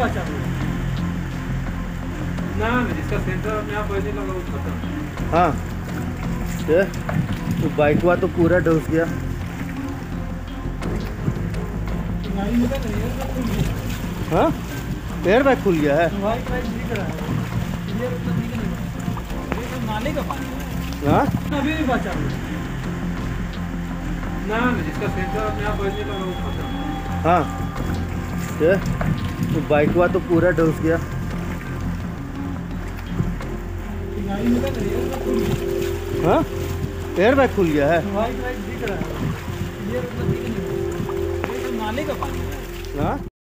बचा ना जिसका सेंटर अपने आप बजने लगा वो खत्म। हाँ ये तो बाइक हुआ तो पूरा डूब गया। हाँ एयर बैग खुल गया है। नाले का पानी है। हाँ अभी भी बचा ना जिसका सेंटर अपने आप बजने लगा वो खत्म। हाँ ये तो बाइक हुआ तो पूरा डूब गया। हाँ एयर बैग खुल गया है। नाले का पानी है। हाँ